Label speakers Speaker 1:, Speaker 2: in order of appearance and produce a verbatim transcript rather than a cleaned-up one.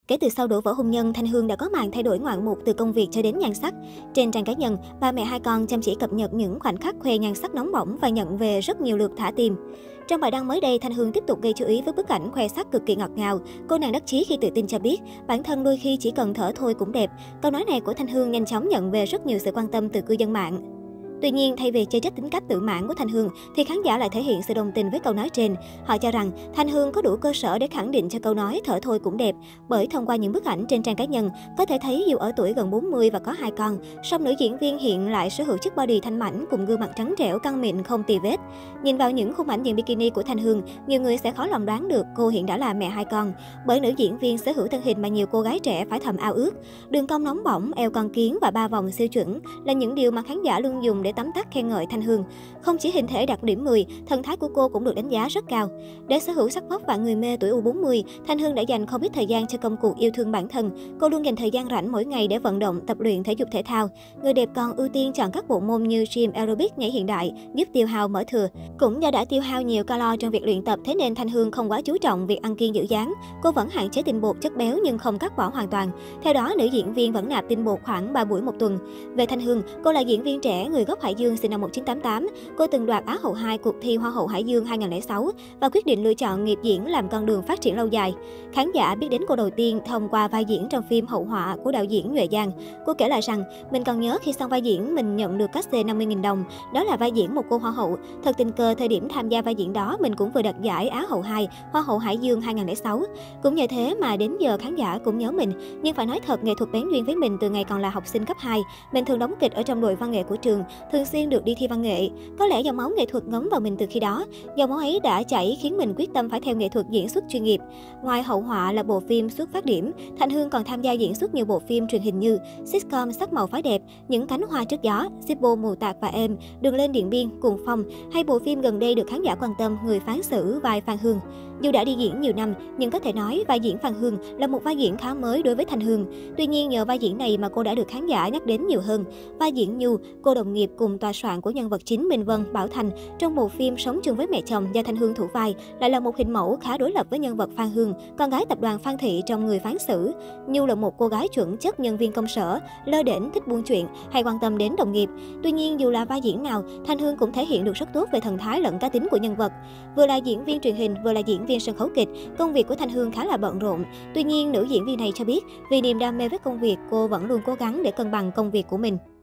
Speaker 1: Kể từ sau đổ vỡ hôn nhân, Thanh Hương đã có màn thay đổi ngoạn mục từ công việc cho đến nhan sắc. Trên trang cá nhân, ba mẹ hai con chăm chỉ cập nhật những khoảnh khắc khoe nhan sắc nóng bỏng và nhận về rất nhiều lượt thả tim. Trong bài đăng mới đây, Thanh Hương tiếp tục gây chú ý với bức ảnh khoe sắc cực kỳ ngọt ngào. Cô nàng đắc chí khi tự tin cho biết, bản thân đôi khi chỉ cần thở thôi cũng đẹp. Câu nói này của Thanh Hương nhanh chóng nhận về rất nhiều sự quan tâm từ cư dân mạng. Tuy nhiên, thay vì chê trách tính cách tự mãn của Thanh Hương, thì khán giả lại thể hiện sự đồng tình với câu nói trên. Họ cho rằng Thanh Hương có đủ cơ sở để khẳng định cho câu nói thở thôi cũng đẹp, bởi thông qua những bức ảnh trên trang cá nhân, có thể thấy dù ở tuổi gần bốn mươi và có hai con, song nữ diễn viên hiện lại sở hữu chiếc body thanh mảnh cùng gương mặt trắng trẻo căng mịn không tì vết. Nhìn vào những khung ảnh diện bikini của Thanh Hương, nhiều người sẽ khó lòng đoán được cô hiện đã là mẹ hai con, bởi nữ diễn viên sở hữu thân hình mà nhiều cô gái trẻ phải thầm ao ước. Đường cong nóng bỏng, eo con kiến và ba vòng siêu chuẩn là những điều mà khán giả luôn dùng để tóm tắt khen ngợi Thanh Hương. Không chỉ hình thể đạt điểm mười, thần thái của cô cũng được đánh giá rất cao. Để sở hữu sắc vóc và người mê tuổi u bốn mươi, Thanh Hương đã dành không ít thời gian cho công cuộc yêu thương bản thân. Cô luôn dành thời gian rảnh mỗi ngày để vận động, tập luyện thể dục thể thao. Người đẹp còn ưu tiên chọn các bộ môn như gym aerobic nhảy hiện đại, giúp tiêu hao mỡ thừa. Cũng do đã tiêu hao nhiều calo trong việc luyện tập, thế nên Thanh Hương không quá chú trọng việc ăn kiêng giữ dáng. Cô vẫn hạn chế tinh bột, chất béo nhưng không cắt bỏ hoàn toàn. Theo đó, nữ diễn viên vẫn nạp tinh bột khoảng ba buổi một tuần. Về Thanh Hương, cô là diễn viên trẻ người gốc Hải Dương sinh năm một nghìn chín trăm tám mươi tám. Cô từng đoạt Á hậu hai cuộc thi Hoa hậu Hải Dương hai nghìn không trăm lẻ sáu và quyết định lựa chọn nghiệp diễn làm con đường phát triển lâu dài. Khán giả biết đến cô đầu tiên thông qua vai diễn trong phim Hậu họa của đạo diễn Nhuệ Giang. Cô kể lại rằng, mình còn nhớ khi xong vai diễn mình nhận được cát-xê năm mươi nghìn đồng. Đó là vai diễn một cô Hoa hậu. Thật tình cờ thời điểm tham gia vai diễn đó mình cũng vừa đoạt giải Á hậu hai, Hoa hậu Hải Dương hai nghìn không trăm lẻ sáu. Cũng nhờ thế mà đến giờ khán giả cũng nhớ mình. Nhưng phải nói thật, nghệ thuật bén duyên với mình từ ngày còn là học sinh cấp hai. Mình thường đóng kịch ở trong đội văn nghệ của trường, thường xuyên được đi thi văn nghệ. Có lẽ dòng máu nghệ thuật ngấm vào mình từ khi đó. Dòng máu ấy đã chảy khiến mình quyết tâm phải theo nghệ thuật diễn xuất chuyên nghiệp. Ngoài Hậu họa là bộ phim xuất phát điểm, Thanh Hương còn tham gia diễn xuất nhiều bộ phim truyền hình như sitcom Sắc màu phái đẹp, Những cánh hoa trước gió, Zippo mù tạt và em, Đường lên Điện Biên, Cuồng phong, hay bộ phim gần đây được khán giả quan tâm Người phán xử vai Phan Hương. Dù đã đi diễn nhiều năm, nhưng có thể nói vai diễn Phan Hương là một vai diễn khá mới đối với Thanh Hương. Tuy nhiên, nhờ vai diễn này mà cô đã được khán giả nhắc đến nhiều hơn. Vai diễn Nhu, cô đồng nghiệp cùng tòa soạn của nhân vật chính Minh Vân, Bảo Thành trong bộ phim Sống chung với mẹ chồng do Thanh Hương thủ vai, lại là một hình mẫu khá đối lập với nhân vật Phan Hương, con gái tập đoàn Phan Thị trong Người phán xử. Nhu là một cô gái chuẩn chất nhân viên công sở, lơ đễnh, thích buôn chuyện, hay quan tâm đến đồng nghiệp. Tuy nhiên, dù là vai diễn nào, Thanh Hương cũng thể hiện được rất tốt về thần thái lẫn cá tính của nhân vật. Vừa là diễn viên truyền hình, vừa là diễn viên sân khấu kịch, công việc của Thanh Hương khá là bận rộn. Tuy nhiên, nữ diễn viên này cho biết, vì niềm đam mê với công việc, cô vẫn luôn cố gắng để cân bằng công việc của mình.